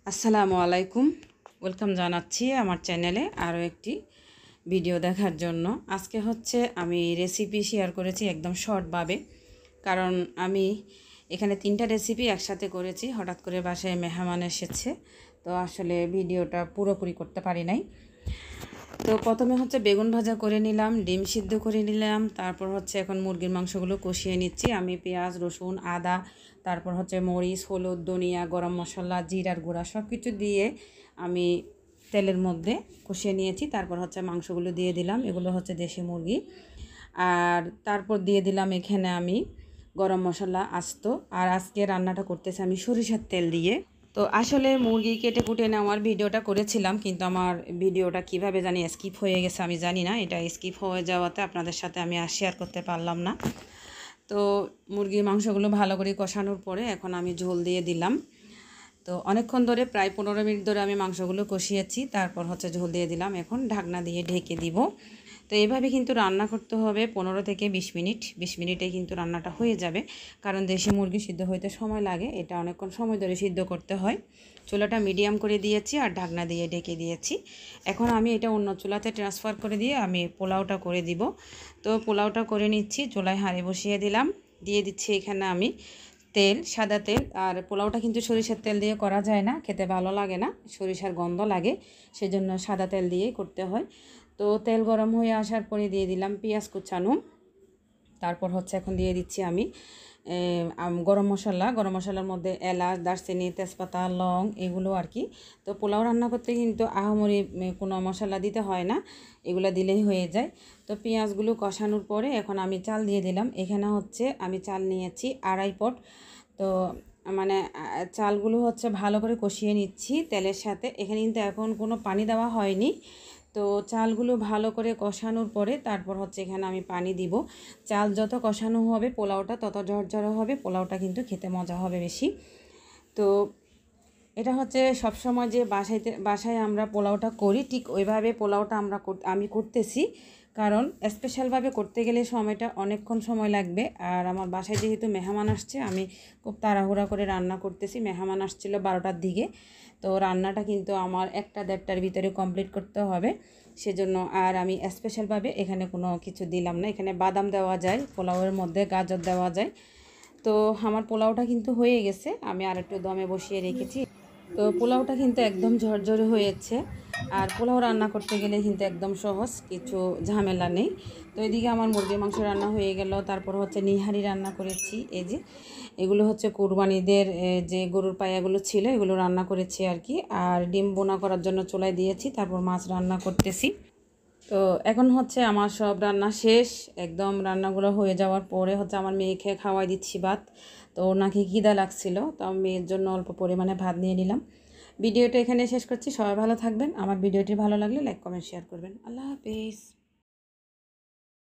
আসসালামু আলাইকুম, ওয়েলকাম জানাচ্ছি আমার চ্যানেলে আরও একটি ভিডিও দেখার জন্য। আজকে হচ্ছে আমি রেসিপি শেয়ার করেছি একদম শর্টভাবে, কারণ আমি এখানে 3টা রেসিপি একসাথে করেছি। হঠাৎ করে বাসায় মেহমান এসেছে, তো আসলে ভিডিওটা পুরোপুরি করতে পারি নাই। তো প্রথমে হচ্ছে বেগুন ভাজা করে নিলাম, ডিম সিদ্ধ করে নিলাম, তারপর হচ্ছে এখন মুরগির মাংসগুলো কষিয়ে নিচ্ছি। আমি পেঁয়াজ, রসুন, আদা, তারপর হচ্ছে মরিচ, হলুদ, ধনিয়া, গরম মশলা, জিরার গুঁড়া সব কিছু দিয়ে আমি তেলের মধ্যে কষিয়ে নিয়েছি। তারপর হচ্ছে মাংসগুলো দিয়ে দিলাম, এগুলো হচ্ছে দেশি মুরগি। আর তারপর দিয়ে দিলাম এখানে আমি গরম মশলা আস্ত। আর আজকে রান্নাটা করতেছি আমি সরিষার তেল দিয়ে। তো আসলে মুরগি কেটে কুটে নেওয়ার ভিডিওটা করেছিলাম, কিন্তু আমার ভিডিওটা কিভাবে জানি স্কিপ হয়ে গেছে, আমি জানি না। এটা স্কিপ হয়ে যাওয়াতে আপনাদের সাথে আমি আর শেয়ার করতে পারলাম না। তো মুরগির মাংসগুলো ভালো করে কষানোর পরে এখন আমি ঝোল দিয়ে দিলাম। তো অনেকক্ষণ ধরে প্রায় 15 মিনিট ধরে আমি মাংসগুলো কষিয়েছি, তারপর হচ্ছে ঝোল দিয়ে দিলাম। এখন ঢাকনা দিয়ে ঢেকে দিব। তো এইভাবে কিন্তু রান্না করতে হবে 15 থেকে 20 মিনিট। 20 মিনিটে কিন্তু রান্নাটা হয়ে যাবে, কারণ দেশি মুরগি সিদ্ধ হইতে সময় লাগে, এটা অনেকক্ষণ সময় ধরে সিদ্ধ করতে হয়। চুলাটা মিডিয়াম করে দিয়েছি আর ঢাকনা দিয়ে ঢেকে দিয়েছি। এখন আমি এটা অন্য চুলাতে ট্রান্সফার করে দিয়ে আমি পোলাওটা করে দিব। তো পোলাওটা করে নিচ্ছি, চুলায় হাঁড়ি বসিয়ে দিলাম, দিয়ে দিচ্ছি এখানে আমি তেল, সাদা তেল। আর পোলাওটা কিন্তু সরিষার তেল দিয়ে করা যায় না, খেতে ভালো লাগে না, সরিষার গন্ধ লাগে, সেজন্য সাদা তেল দিয়েই করতে হয়। তো তেল গরম হয়ে আসার পরে দিয়ে দিলাম পেঁয়াজ কুচানো। তারপর হচ্ছে এখন দিয়ে দিচ্ছি আমি গরম মশলা। গরম মশলার মধ্যে এলাচ, দারচিনি, তেজপাতা, লং, এগুলো আর কি। তো পোলাও রান্না করতে কিন্তু আহামরি কোনো মশলা দিতে হয় না, এগুলো দিলেই হয়ে যায়। তো পেঁয়াজগুলো কষানোর পরে এখন আমি চাল দিয়ে দিলাম। এখানে হচ্ছে আমি চাল নিয়েছি 2.5 পট। তো মানে চালগুলো হচ্ছে ভালো করে কষিয়ে নিচ্ছি তেলের সাথে। এখানে কিন্তু এখন কোনো পানি দেওয়া হয়নি। তো চালগুলো ভালো করে কষানোর পরে তারপর হচ্ছে এখানে আমি পানি দিব। চাল যত কষানো হবে পোলাওটা তত ঝরঝরে হবে, পোলাওটা কিন্তু খেতে মজা হবে বেশি। তো এটা হচ্ছে সবসময় যে বাসায় আমরা পোলাওটা করি, ঠিক ওইভাবে পোলাওটা আমি করতেছি, কারণ স্পেশালভাবে করতে গেলে সময়টা অনেকক্ষণ সময় লাগবে। আর আমার বাসায় যেহেতু মেহমান আসছে, আমি খুব তাড়াহুড়া করে রান্না করতেছি। মেহমান আসছিল 12টার দিকে, তো রান্নাটা কিন্তু আমার 1টা-1.5টার ভিতরে কমপ্লিট করতে হবে, সেজন্য আর আমি স্পেশালভাবে এখানে কোনো কিছু দিলাম না। এখানে বাদাম দেওয়া যায়, পোলাওয়ের মধ্যে গাজর দেওয়া যায়। তো আমার পোলাওটা কিন্তু হয়ে গেছে, আমি আর একটু দমে বসিয়ে রেখেছি। তো পোলাওটা কিন্তু একদম ঝরঝরে হয়েছে। আর পোলাও রান্না করতে গেলে কিন্তু একদম সহজ, কিছু ঝামেলা নেই। তো এদিকে আমার মুরগির মাংস রান্না হয়ে গেল। তারপর হচ্ছে নিহারি রান্না করেছি, এই যে এগুলো হচ্ছে কুরবানিদের যে গরুর পায়াগুলো ছিল এগুলো রান্না করেছি আর কি। আর ডিম বোনা করার জন্য চুলায় দিয়েছি, তারপর মাছ রান্না করতেছি। তো এখন হচ্ছে আমার সব রান্না শেষ, একদম রান্নাগুলো হয়ে যাওয়ার পরে হচ্ছে আমার মেয়েকে খাওয়াই দিচ্ছি ভাত। তো ওর নাকি খিদা লাগছিল, তো আমি মেয়ের জন্য অল্প পরিমাণে ভাত নিয়ে নিলাম। ভিডিওটা এখানে শেষ করছি, সবাই ভালো থাকবেন। আমার ভিডিওটি ভালো লাগলে লাইক, কমেন্ট, শেয়ার করবেন। আল্লাহ হাফেজ।